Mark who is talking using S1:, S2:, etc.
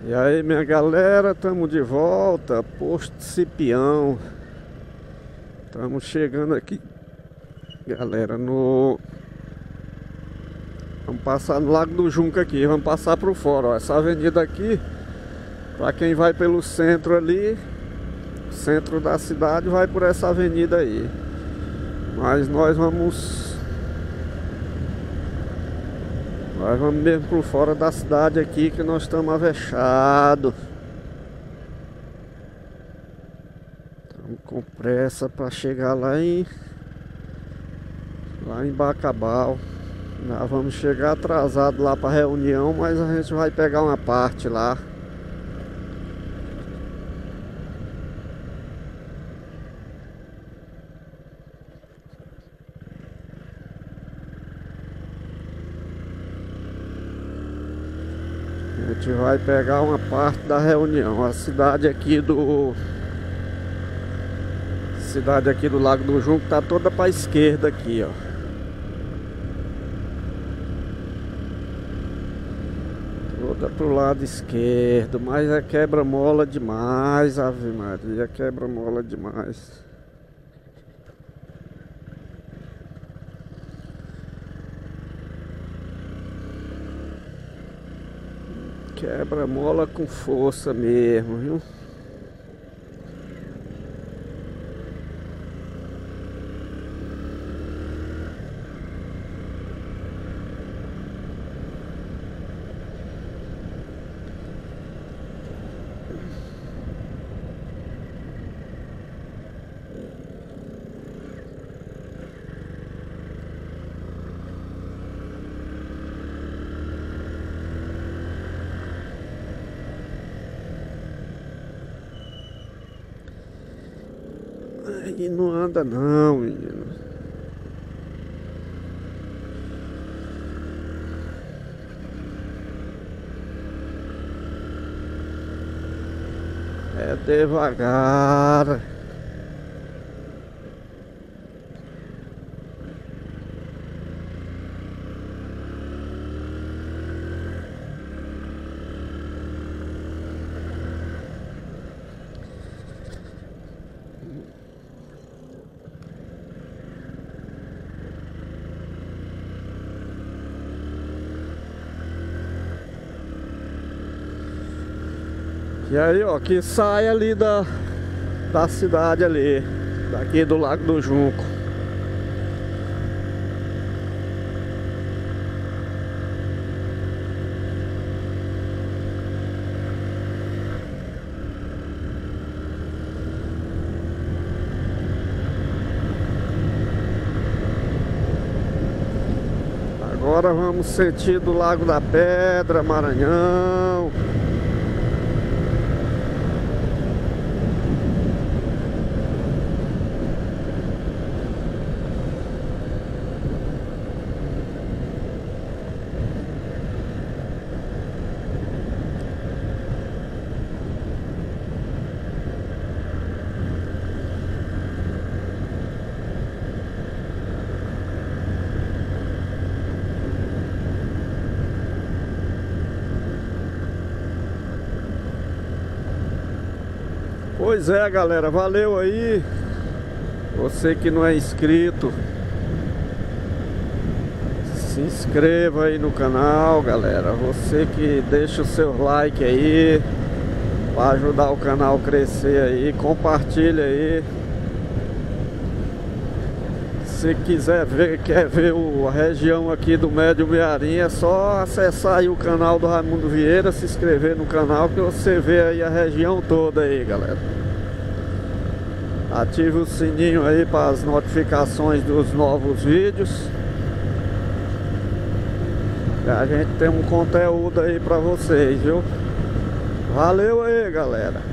S1: E aí, minha galera, estamos de volta, Posto Cipião. Estamos chegando aqui, galera, vamos passar no Lago do Junco aqui, vamos passar por fora, ó. Essa avenida aqui, para quem vai pelo centro ali, centro da cidade, vai por essa avenida aí. Mas nós vamos mesmo por fora da cidade aqui, que nós estamos avechados. Estamos com pressa para chegar lá em Bacabal. Nós vamos chegar atrasado lá para a reunião, mas a gente vai pegar uma parte lá. A gente vai pegar uma parte da reunião. A cidade aqui do Lago do Junco tá toda para a esquerda aqui, ó. Toda pro lado esquerdo, mas é quebra-mola demais, Ave Maria, quebra-mola demais. Quebra-mola com força mesmo, viu? Aí não anda não, menino. É devagar. E aí, ó, que sai ali da cidade ali, daqui do Lago do Junco. Agora vamos sentido Lago da Pedra, Maranhão. Pois é, galera, valeu aí. Você que não é inscrito, se inscreva aí no canal, galera. Você que deixa o seu like aí para ajudar o canal a crescer aí, compartilha aí. Se quiser ver, quer ver a região aqui do Médio Mearim, é só acessar aí o canal do Raimundo Vieira, se inscrever no canal que você vê aí a região toda aí, galera. Ative o sininho aí para as notificações dos novos vídeos. E a gente tem um conteúdo aí para vocês, viu? Valeu aí, galera.